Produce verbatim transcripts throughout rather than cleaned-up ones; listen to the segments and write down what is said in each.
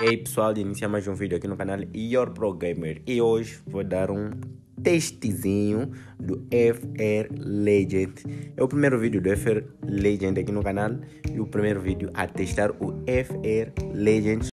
Ei pessoal, inicia mais um vídeo aqui no canal Your Pro Gamer e hoje vou dar um testezinho do F R Legend. É o primeiro vídeo do F R Legend aqui no canal e o primeiro vídeo a testar o F R Legend.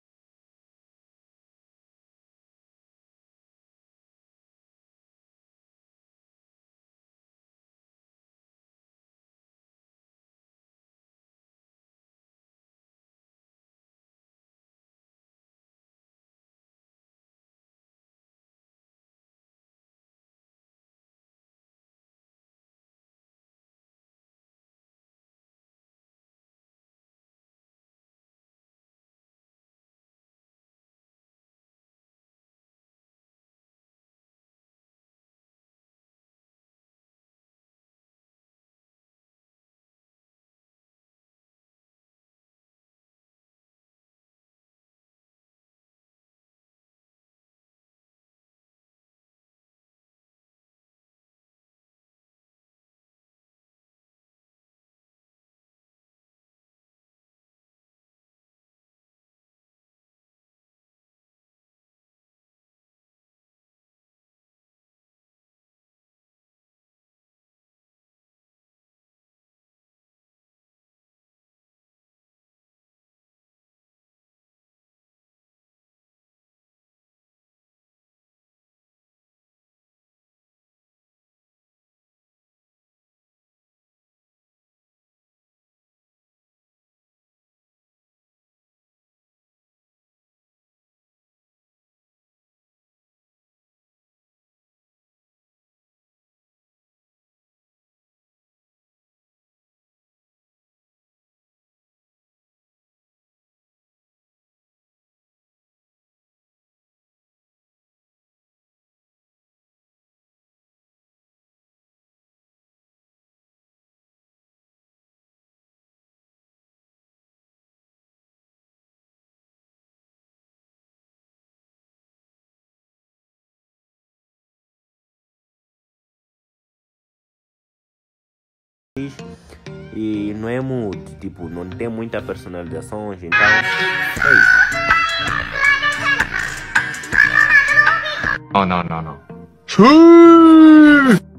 E não é muito, tipo, não tem muita personalizações, então é isso. Oh, no, no, no.